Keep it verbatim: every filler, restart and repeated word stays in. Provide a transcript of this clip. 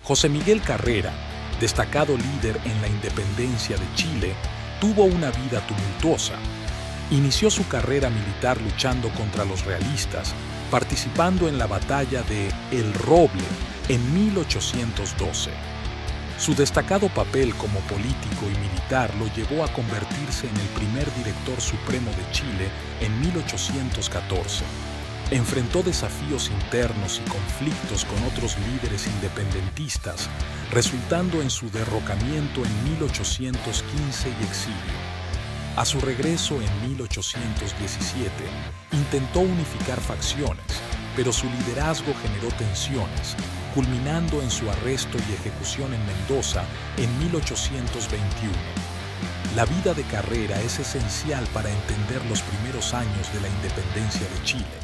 José Miguel Carrera, destacado líder en la independencia de Chile, tuvo una vida tumultuosa. Inició su carrera militar luchando contra los realistas, participando en la batalla de El Roble en mil ochocientos doce. Su destacado papel como político y militar lo llevó a convertirse en el primer director supremo de Chile en mil ochocientos catorce. Enfrentó desafíos internos y conflictos con otros líderes independentistas, resultando en su derrocamiento en mil ochocientos quince y exilio. A su regreso en mil ochocientos diecisiete, intentó unificar facciones, pero su liderazgo generó tensiones, culminando en su arresto y ejecución en Mendoza en mil ochocientos veintiuno. La vida de Carrera es esencial para entender los primeros años de la independencia de Chile.